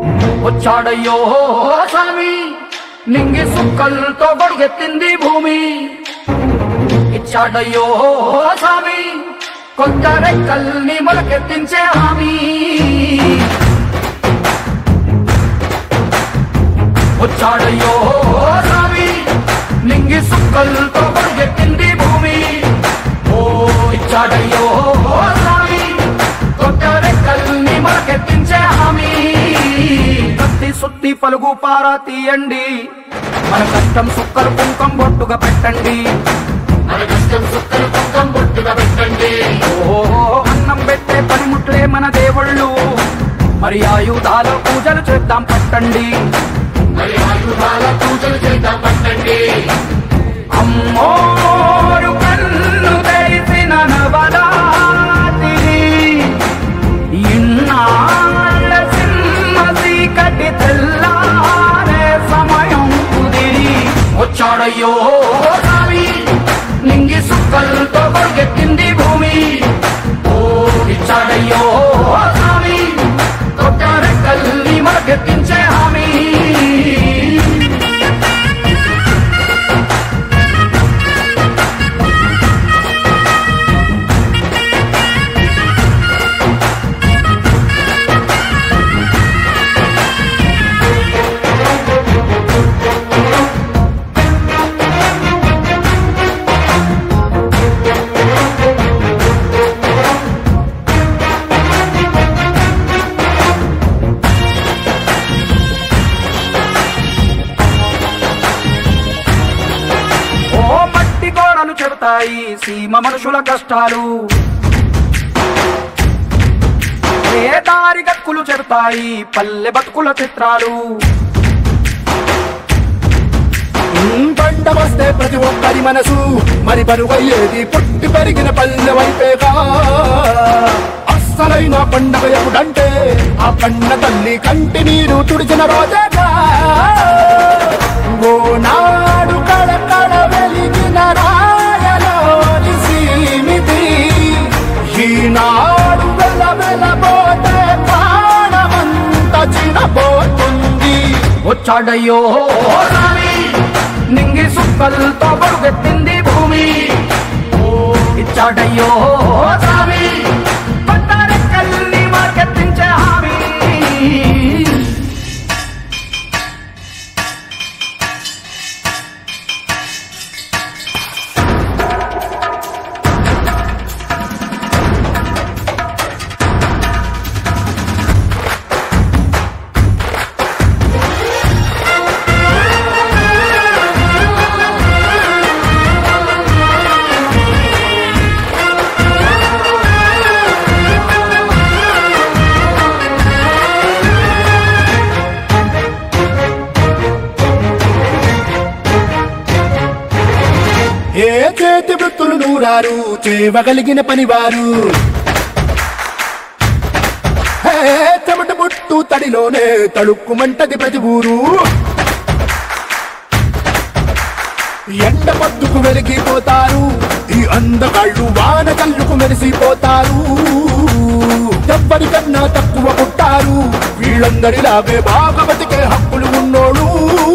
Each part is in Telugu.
వచ్చాడయ్యో స్వామి నింగి సుక్కలతో గొడుగెత్తింది భూమి ఇచ్చాడయ్యో స్వామి కొత్త రెక్కల్ని మొలకెత్తించే హామీ వచ్చాడయ్యో స్వామి నింగి సుక్కలతో గొడుగెత్తింది భూమి ఓ ఇచ్చాడయ్యో స్వామి కొత్త రెక్కల్ని మొలకెత్తించే హామీ కత్తి సుత్తి పలుగు పారా తీయండి మన కష్టం సుక్కలు కుంకం బొట్టుగా పెట్టండి మన కష్టం సుక్కలు కుంకం బొట్టుగా పెట్టండి ఓ అన్నం పెట్టే పనిముట్లే మన దేవుళ్ళు మరి ఆయుధాల పూజలు చేద్దాం పట్టండి మరి ఆయుధాల పూజలు చేద్దాం పట్టండి అమ్మోరు కన్ను తెరిసిన నవరాత్రి ఇన్నాళ్ళ సింహ చీకటి తెల్లారే సమయం కుదిరి వచ్చాడయ్యో స్వామి నింగి సుక్కలతో గొడుగెత్తింది భూమి ఓ ఇచ్చాడయ్యో స్వామి కొత్త రెక్కల్ని మొలకెత్తించే హామీ చెబుతాయి సీమ మనుషుల కష్టాలు ఏ దారి గక్కులు చెబుతాయి పల్లె బతుకుల చిత్రాలు పంట వస్తే ప్రతి ఒక్కరి మనసు మరి బరువయ్యేది పుట్టి పెరిగిన పల్లె వైపేగా అస్సలైన పండగ ఎప్పుడంటే ఆ కన్న తల్లి కంటి నీరు తుడిచిన రోజేగా ఓ నాడు కడకడ వెలిగిన రాయలోని సీమిది ఈనాడు వెల వెలబోతే ప్రాణమంత చిన్నపోతుంది వచ్చాడయ్యో స్వామి నింగి సుక్కలతో గొడుగెత్తింది భూమి ఓ ఇచ్చాడయ్యో స్వామి కొత్త రెక్కల్ని మొలకెత్తించే హామీ ఏ చేతి వృత్తులు నూరారు చేయగలిగిన పనివారు చెమట పుట్టు తడిలోనే తడుక్కుమంటది ప్రతి ఊరు ఎండ పద్దుకు వెలిగిపోతారు ఈ అందగాళ్ళు వాన కళ్ళుకు మెరిసిపోతారు ఎవ్వరికన్నా తక్కువ పుట్టారు వీళ్ళందరిలాగే బాగా బతికే హక్కులు ఉన్నోడు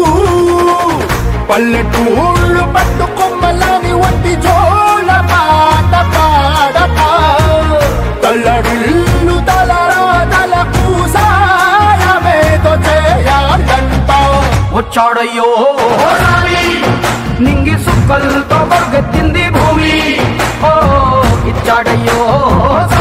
పల్లెటూళ్ళు పట్టు కొమ్మలని వంటి జోల పాట పాడక తల్లడిల్లు తలరాతలకు సాయమేదో చేయాలంట వచ్చాడయ్యో స్వామి నింగి సుక్కలతో గొడుగెత్తింది భూమి ఓ ఇచ్చాడయ్యో